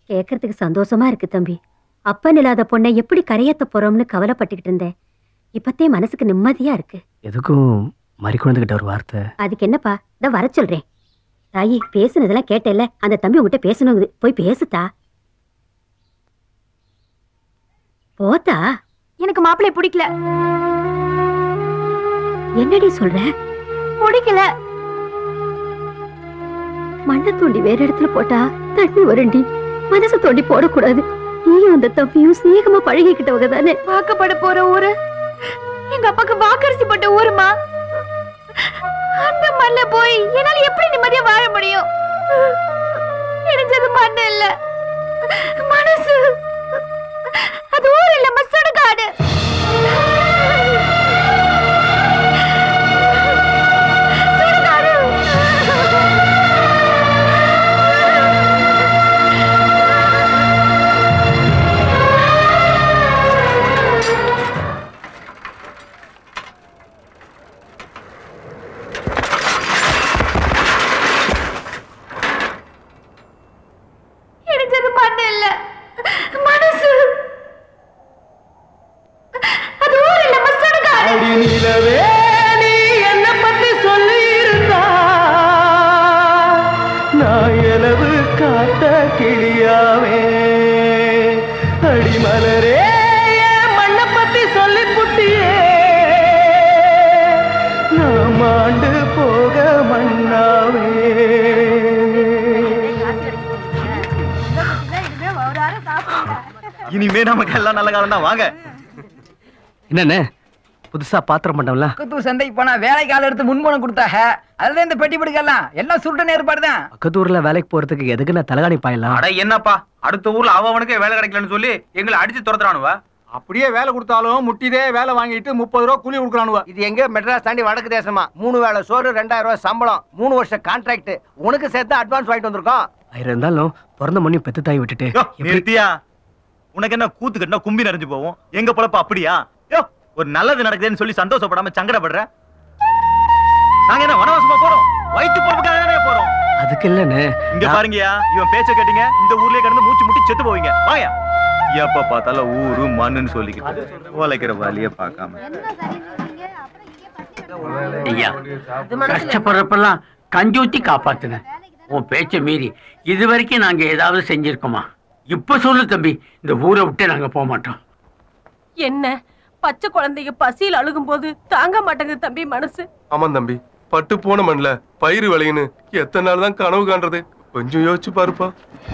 கேட்கறதுக்கு சந்தோஷமா இருக்கு தம்பி. அப்பன் இல்லாத பொண்ணை எப்படி கரையேத்த போறோம்னு கவலைப்பட்டுக்கிட்டு இருந்தேன். இப்பத்தே மனசுக்கு நிம்மதியா இருக்கு. எதுக்கும் மறி குழந்தைகிட்ட ஒரு வார்த்தை. அதுக்கு என்னப்பா, இத வர சொல்றேன். தாயி பேசுனதெல்லாம் கேட்டேல்ல, அந்த தம்பி உங்ககிட்ட பேசணுங்குது, போய் பேசுதா. போத்தா. எனக்கு மாப்பிள்ளை பிடிக்கல. என்னடி சொல்ற? பிடிக்கல. மண்ணை தோண்டி வேற இடத்துல போட்டா தண்ணி வருண்டி, மனசை தோண்டி போடக்கூடாது. நீயும் அந்த தம்பியும் ஸ்நேகமா பழகிக்கிட்டவங்க தானே. வாக்கப்பட போற ஊரு எங்க அப்பாக்கு வாக்கரிசி போட்ட ஊருமா. அந்த மண்ண போய் என்னால எப்படி நிம்மதியா வாழ முடியும்? இடிஞ்சது மண்ணு இல்ல, மனசு. அது ஊர் இல்ல, சுடுகாடு. இனிமே நமக்கு எல்லாம் நல்ல காலம் தான். வாங்க. என்னண்ணே புதுசா பாத்திரம் பண்ணல? அக்கத்தூர் சந்தைக்கு போனா வேலைக்கு ஆள் எடுத்து முன்பணம் கொடுத்தாங்க. அதுதான் இந்த பெட்டி பிடிக்கலாம் எல்லாம் சுருட்டு ஏற்பாடு தான். அக்கத்தூர்ல வேலைக்கு போறதுக்கு எதுக்கு நான் தலகாணி பாயலாம்? அட என்னப்பா, அடுத்த ஊர்ல அவனுக்கே வேலை கிடைக்கலன்னு சொல்லி எங்களை அடிச்சு துரத்துறானுவா. அப்படியே வேலை கொடுத்தாலும் முட்டிதே வேலை வாங்கிட்டு 30 ரூபா கூலி கொடுக்குறானுவா. இது எங்க மெட்ராஸ் தாண்டி வடக்கு தேசமா? 3 வேளை சோறு 2000 ரூபாய் சம்பளம், 3 வருஷம் கான்ட்ராக்ட். உனக்கு சேர்த்து அட்வான்ஸ் வாங்கிட்டு வந்திருக்கோம். இருந்தாலும் பிறந்த மண்ணி பெத்து தாய் விட்டுட்டு நிறுத்தியா? உனக்கு என்ன கூத்து கட்டினா கும்பி நிறைஞ்சு போவோம்? எங்க பொழப்ப அப்படியா? யோ, ஒரு நல்லது நடக்குதுன்னு சொல்லி சந்தோஷப்படாம சங்கடப்படுற. நாங்க என்ன வனவாசமா போறோம்? வயிற்று பொழப்புக்காக தானே போறோம். அதுக்கு இல்லன்னு இங்க பாருங்கயா, இவன் பேச்ச கேட்டீங்க இந்த ஊர்லயே கிடந்து மூச்சு முட்டி செத்து போவீங்க. வாயா. எப்ப பார்த்தாலும் ஊரு மண்ணுன்னு சொல்லிக்கிட்டு உழைக்கிற வழிய பார்க்காம. ஐயா, கஷ்டப்படுறப்பெல்லாம் கஞ்சூத்தி காப்பாத்துன உன் பேச்ச மீறி இது வரைக்கும் நாங்க ஏதாவது செஞ்சிருக்கோமா? இப்ப சொல்லு தம்பி, இந்த ஊரை விட்டு நாங்க போக மாட்டோம். என்ன பச்சை குழந்தைங்க பசியில் அழுகும் போது தாங்க மாட்டேங்குது தம்பி மனசு. ஆமா தம்பி, பட்டு போன மண்ல பயிர் விளையுன்னு எத்தனை நாள் தான் கனவு காண்றது? கொஞ்சம் யோசிச்சு பாருப்பா.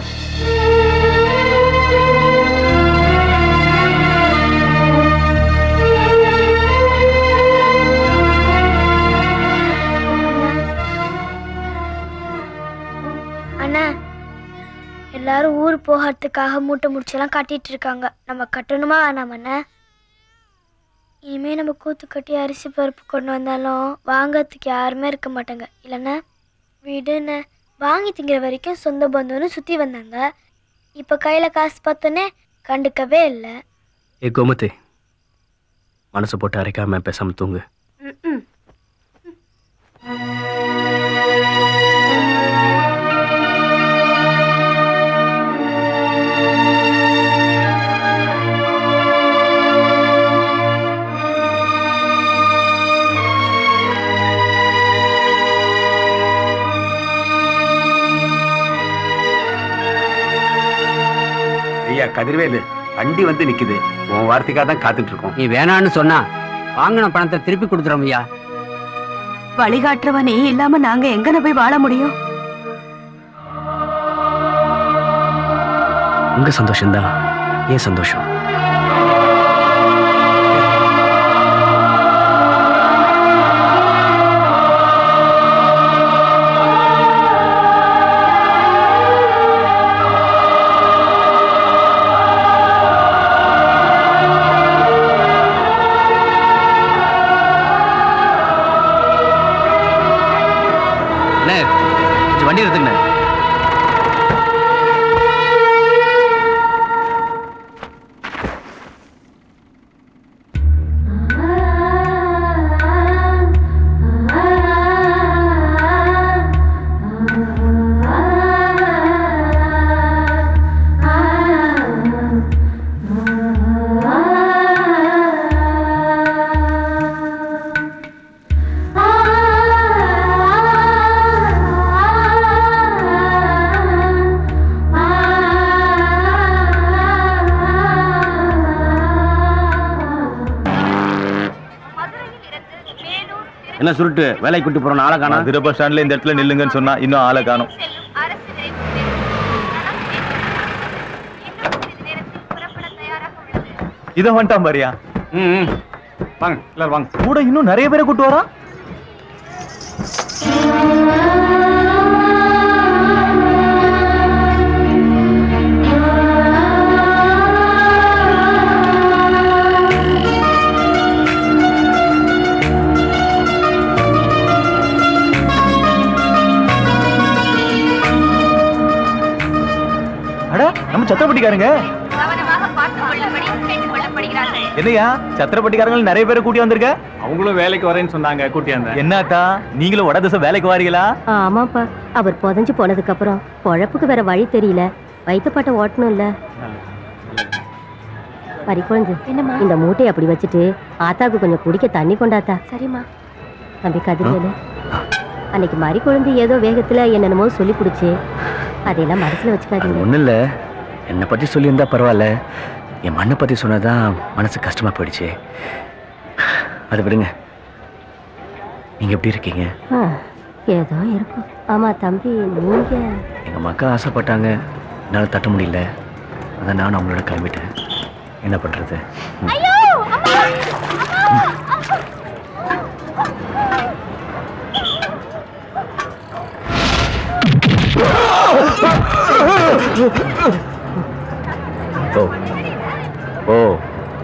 அண்ணா, எல்லாரும் ஊர் போகிறதுக்காக மூட்டை முடிச்செல்லாம் காட்டிட்டு இருக்காங்க. நம்ம கட்டணுமா வேணாமண்ணா? இனிமே நம்ம கூத்து கட்டி அரிசி பருப்பு கொண்டு வந்தாலும் வாங்கிறதுக்கு யாருமே இருக்க மாட்டாங்க இல்லைண்ணா? வீடுன்னு வாங்கி திங்கிற வரைக்கும் சொந்த பந்துன்னு சுற்றி வந்தாங்க. இப்போ கையில் காசு பார்த்தோன்னே கண்டுக்கவே இல்லை. ஏ கோமதி, மனசு போட்டு அரைக்காம பேசாம தூங்கு. ஐயா கதிர்வேலு, வண்டி வந்து நிக்குது. உன் வார்த்தைக்காக தான் காத்துட்டு இருக்கோம். நீ வேணான்னு சொன்னா வாங்கின பணத்தை திருப்பி கொடுத்துறோம் ஐயா. வழிகாட்டுறவ நீ இல்லாம நாங்க எங்கன போய் வாழ முடியும்? உங்க சந்தோஷம்தான் ஏன் சந்தோஷம். வண்டி எடுத்துங்க. என்ன சுருட்டு வேலைக்கு கூட்டி போறோம் ஆளை காணோம். மதுரை பஸ் ஸ்டாண்ட்ல இந்த இடத்துல நில்லுங்கன்னு சொன்னா இன்னும் ஆளை காணோம். இத வந்துட்டான் பாரியா. வாங்க எல்லாரும் வாங்க. கூட இன்னும் நிறைய பேரை கூட்டு வரா. நம்ம சத்திரப்பட்டிக்காரங்க. என்னையா சத்திரப்பட்டிக்காரங்க நிறைய பேரை கூட்டி வந்திருக்க? அவங்களும் வேலைக்கு வரேன்னு சொன்னாங்க, கூட்டியாந்த. என்னத்தா நீங்களும் வட திசை வேலைக்கு வாரீங்களா? ஆமாப்பா, அவர் புதஞ்சு போனதுக்கு அப்புறம் பொழப்புக்கு வேற வழி தெரியல. வயிற்றுப்பாட்டை ஓட்டணும் இல்ல. பறிக்குழந்து இந்த மூட்டையை அப்படி வச்சுட்டு ஆத்தாக்கு கொஞ்சம் குடிக்க தண்ணி கொண்டாத்தா. சரிம்மா. தம்பி கதிர்வேலு, அன்னைக்கு மறி குழந்தை ஏதோ வேகத்துல என்னென்னமோ சொல்லி பிடிச்சி அதையெல்லாம் மனசுல வச்சுக்காதீங்க. ஒன்றும் இல்லை, என்னை பற்றி சொல்லியிருந்தா பரவாயில்ல. என் மண்ணை பற்றி சொன்னதான் மனசு கஷ்டமாக போயிடுச்சு. அது விடுங்க. நீங்கள் எப்படி இருக்கீங்க? ஏதோ இருக்கும். ஆமாம் தம்பி, நீங்கள்? எங்கள் மக்கா ஆசைப்பட்டாங்க, என்னால் தட்ட முடியல. அதான் நான் அவங்களோட கிளம்பிட்டேன். என்ன பண்ணுறது? ஓ ஓ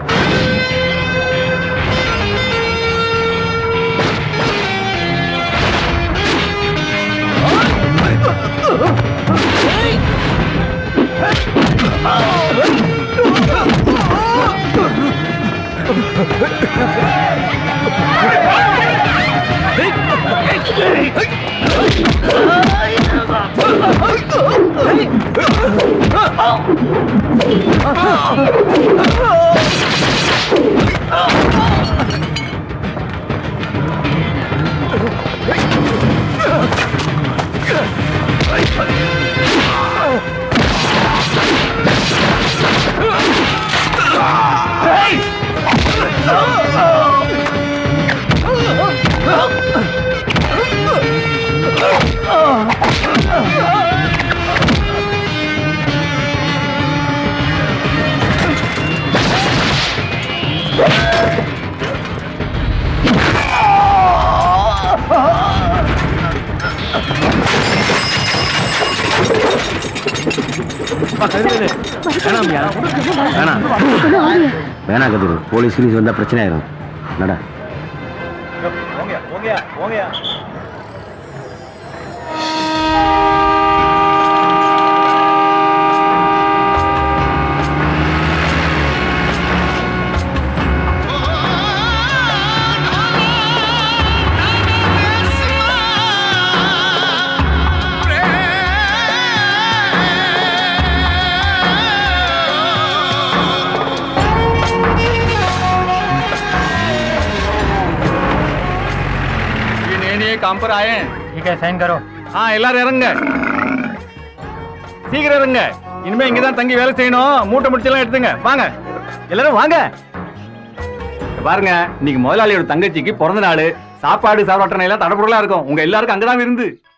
வேணா கதிரு, போலீஸ் சீரிஸ் வந்தா பிரச்சனை ஆயிரும். நடா काम पर आए हैं. ठीक है, साइन करो. हाँ, எல்லாரும் இறங்க. சீக்கிரம் இறங்க. இனிமே இங்க தான் தங்கி வேலை செய்யணும். மூட்டை முடிச்செல்லாம் எடுத்துங்க. வாங்க எல்லாரும் வாங்க. பாருங்க, இன்னைக்கு முதலாளியோட தங்கச்சிக்கு பிறந்த நாள். சாப்பாடு சாப்பிட்ற எல்லாம் தடபுடலா இருக்கும். உங்க எல்லாருக்கும் அங்கதான் விருந்து.